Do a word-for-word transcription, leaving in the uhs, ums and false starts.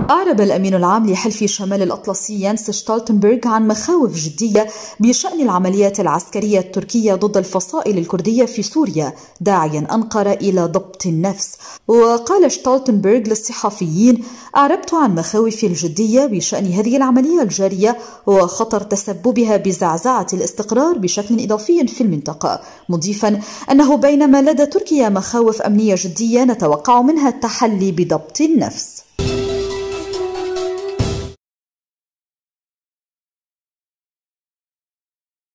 أعرب الأمين العام لحلف شمال الأطلسي يانس شتولتنبرغ عن مخاوف جدية بشأن العمليات العسكرية التركية ضد الفصائل الكردية في سوريا، داعيا أنقرة إلى ضبط النفس. وقال شتولتنبرغ للصحفيين: أعربت عن مخاوفي الجدية بشأن هذه العملية الجارية وخطر تسببها بزعزعة الاستقرار بشكل إضافي في المنطقة، مضيفا أنه بينما لدى تركيا مخاوف أمنية جدية نتوقع منها التحلي بضبط النفس.